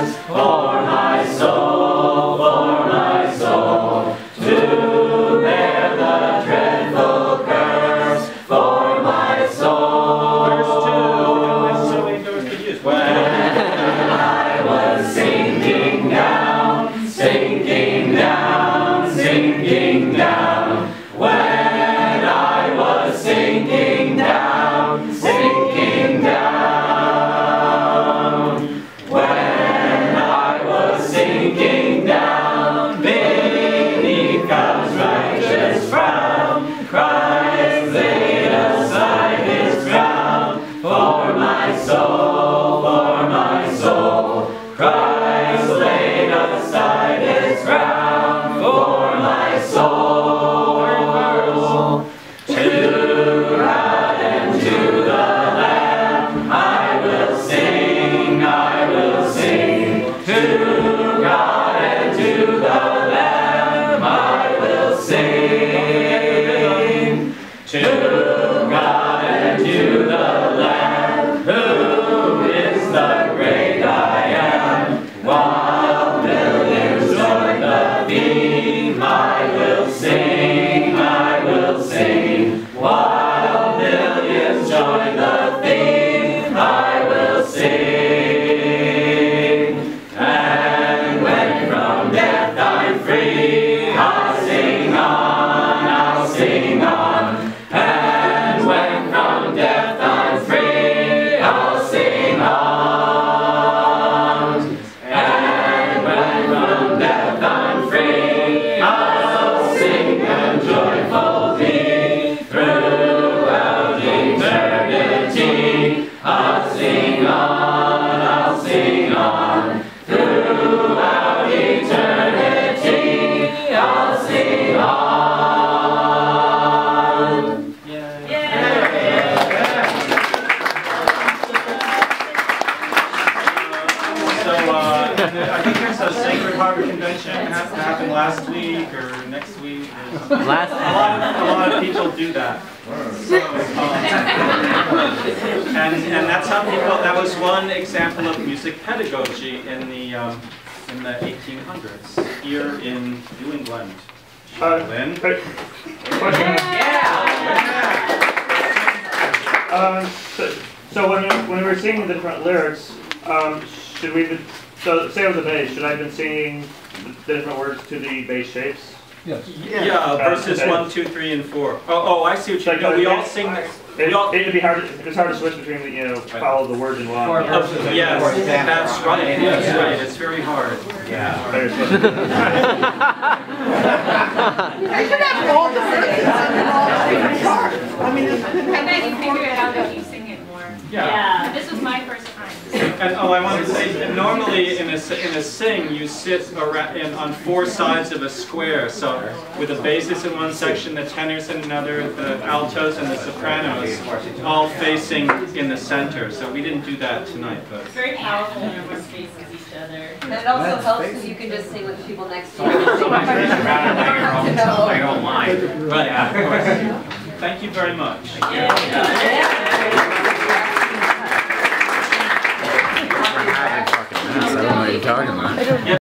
curse for my soul, to bear the dreadful curse for my soul. Verse 2, we don't necessarily endorse the use. When I was sinking down, sinking down, sinking down. When I was sinking down, sinking down. When I was sinking down, beneath God's righteous frown, Christ laid aside his crown for my soul, for my soul. Christ laid aside his crown for my soul. To God and to the Lamb I will sing, I will sing. To God and to the Lamb I will sing. To God and to the Lamb, who is the great I am. While millions join the theme, I will sing, I will sing. While millions join the theme, I will sing. And when from death I'm free, I'll sing on, I'll sing on. And when from death I'm free, I'll sing on. And when from death I'm free, I'll sing and joyfully throughout eternity. I'll sing on, I'll sing on. Throughout eternity, I'll sing on. So, I think there's a Sacred Harbor Convention has to happen last week or next week. Or something. A lot of people do that. So, and that's how people. That was one example of music pedagogy in the 1800s here in New England. Lynn? So when we were singing the different lyrics, should we? So say it was a bass. Should I have been singing the different words to the bass shapes? Yes. Yeah, verses 1, 2, 3, and 4. Oh, I see what you mean. We all sing. It'd be hard. It's hard to switch between the follow the words in one. Yes, that's right. That's right. It's very hard. Yeah. I could have all the verses under all the different parts. I mean, I bet you figure it out if you sing it more. Yeah. This was my first time. And I want to say, normally in a sing, you sit on four sides of a square. So with the basses in one section, the tenors in another, the altos and the sopranos, all facing in the center. So we didn't do that tonight, but It's very powerful when everyone faces each other. And it also helps because you can just sing with people next to you. I don't mind. right. Of course. Thank you very much. Yeah. I don't know what you're talking about.